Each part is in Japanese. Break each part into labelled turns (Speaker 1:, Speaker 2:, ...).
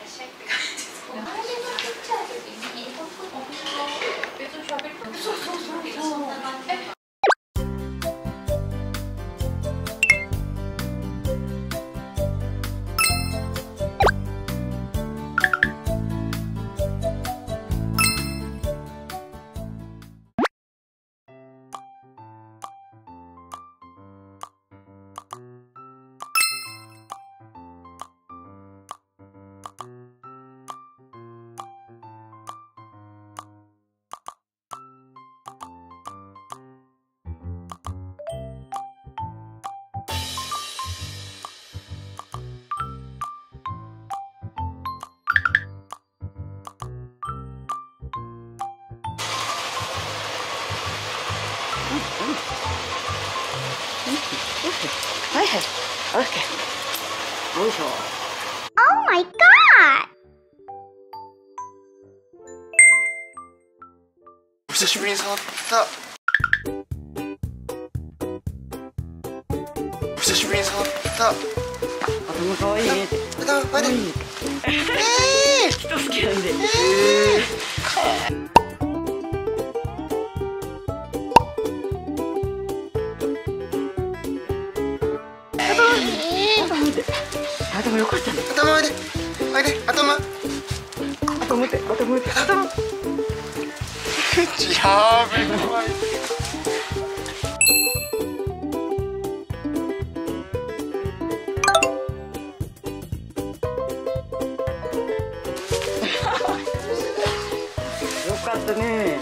Speaker 1: しゃいって感じです。お金のちっちゃい時に別に喋ってもそうそんな感じ。
Speaker 2: はいはい、オッケー。よいしょ。
Speaker 3: Oh my god!
Speaker 4: お久しぶりに触った。お久しぶりに触った。
Speaker 2: 頭可愛いね。
Speaker 4: 頭可愛いね。
Speaker 2: 人好きなんで。頭よかったね。
Speaker 4: 頭おいで、おいで、頭。
Speaker 2: 頭持って、頭持って、頭。
Speaker 4: やーべえ、怖い。
Speaker 2: よかったね。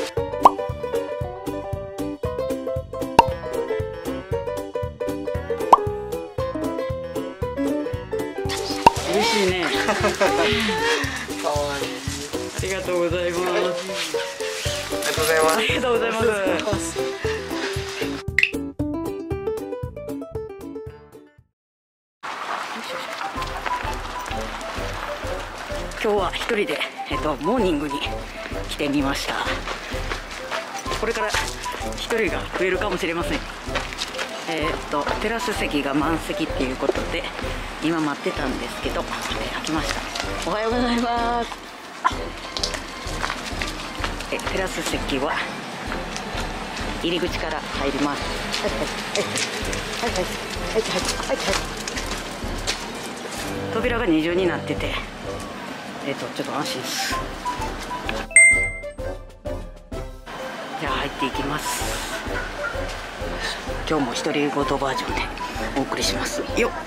Speaker 2: 嬉しいね。
Speaker 4: かわいい。
Speaker 2: ありがとうございます。
Speaker 4: ありがとうございます。
Speaker 2: ありがとうございます。今日は一人でモーニングに来てみました。これから一人が増えるかもしれません。テラス席が満席っていうことで今待ってたんですけど、開きました。おはようございます。テラス席は入り口から入ります。はいはいはいはいはいはいはい。扉が二重になってて、ちょっと安心です。じゃあ入っていきます。今日も独り言バージョンでお送りしますよっ。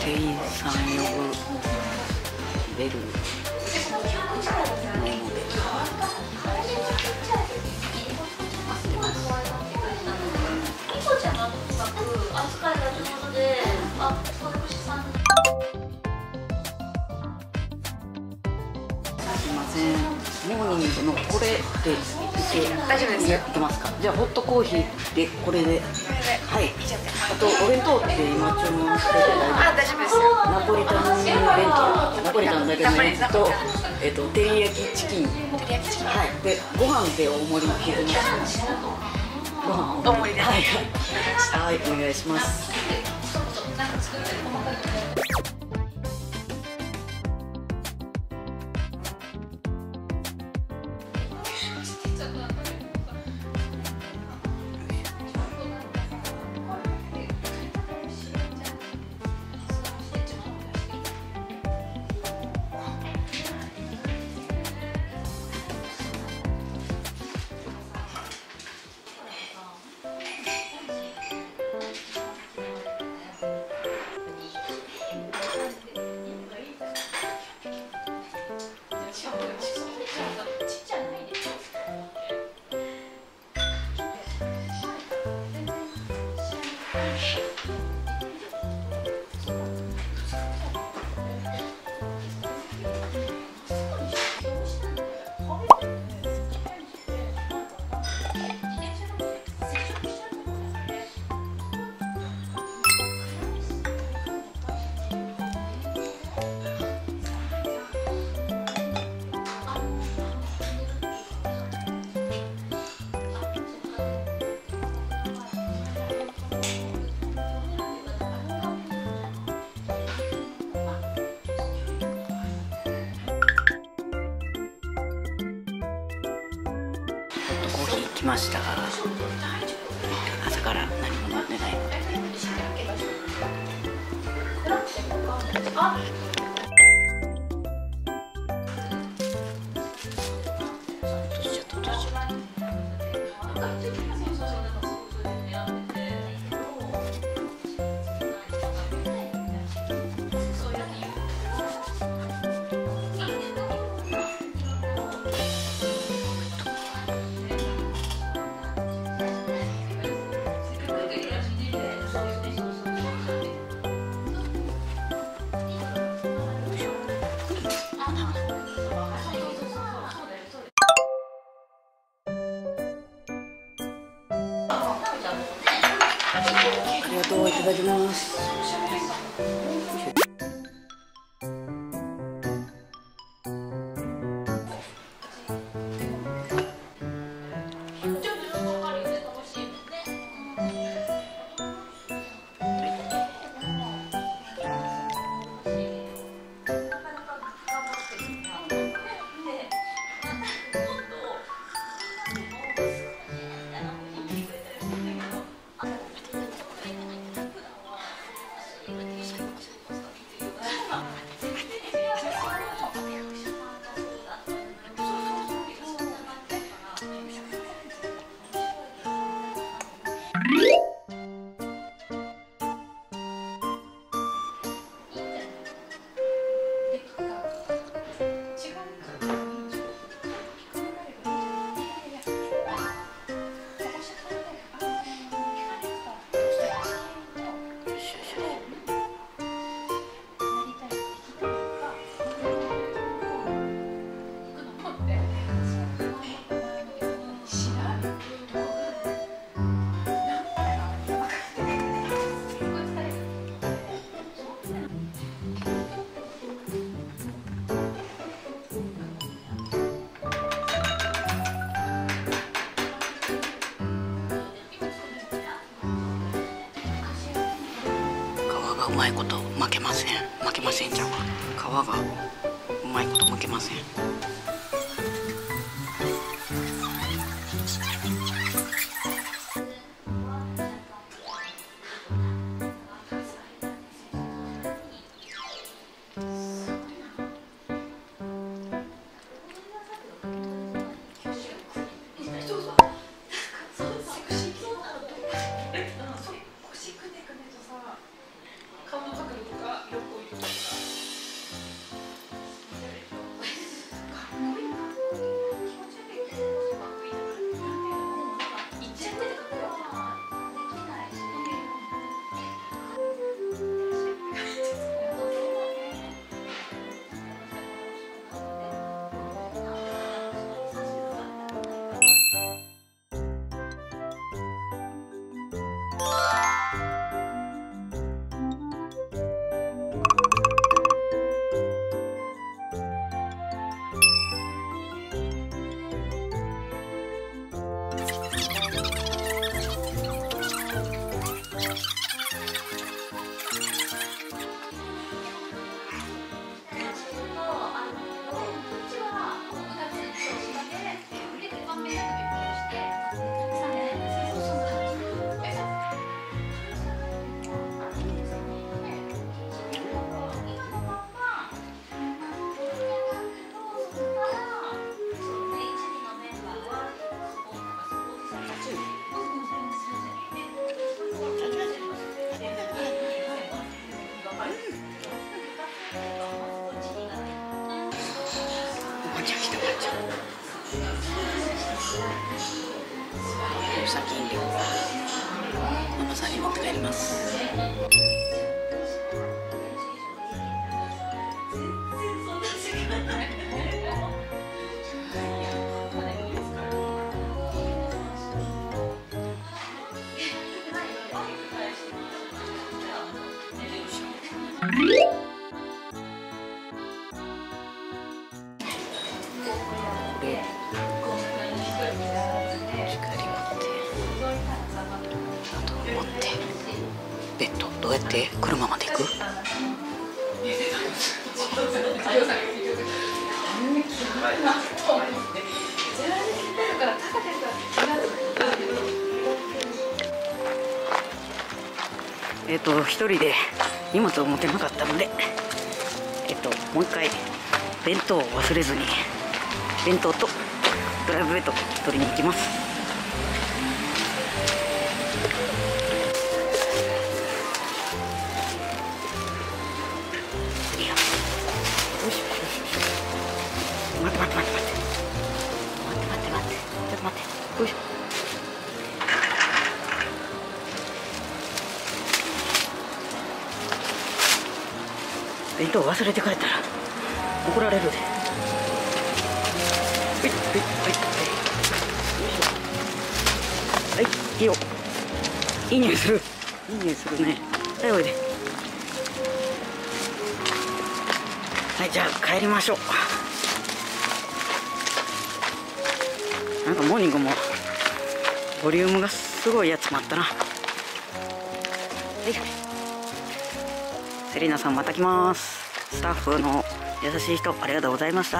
Speaker 2: 店員さん呼ぶベルないのですいません、モーニングのこれで
Speaker 1: 大丈夫です。
Speaker 2: いけますか？じゃあホットコーヒーでこれで、はい。あとお弁当って今注文していただいて、
Speaker 1: 大丈夫ですよ。
Speaker 2: ナポリタン弁当、ナポリタンだけのやつと照り焼きチキン、はい。でご飯で大盛り削ります。ご飯
Speaker 1: 大盛りで。
Speaker 2: はいはい、お願いします。来ました。朝から何も飲んでないので。ありがとう、いただきます。うまいこと負けません。負けませんじゃん。皮がうまいこと負けません。
Speaker 1: 顔の角度とか
Speaker 2: 乳酸菌量ママさんに持って帰ります。ベッドどうやって車まで行く？一人で荷物を持てなかったので、もう一回弁当を忘れずに弁当とドライブベッド取りに行きます。待ってちょっと待ってよいしょ。弁当忘れて帰ったら怒られるで。はい、いいよ。いい匂いする。いい匂いするね。はい、おいで。はい、じゃあ帰りましょう。なんかモーニングもボリュームがすごいやつもあったな。セリナさんまた来ます。スタッフの優しい人ありがとうございました。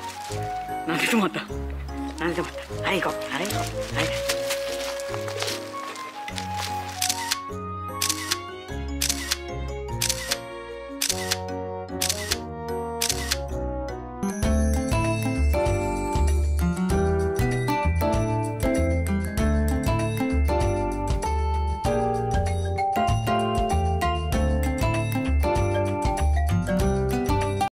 Speaker 2: なんで止まった。はい行こう。はい。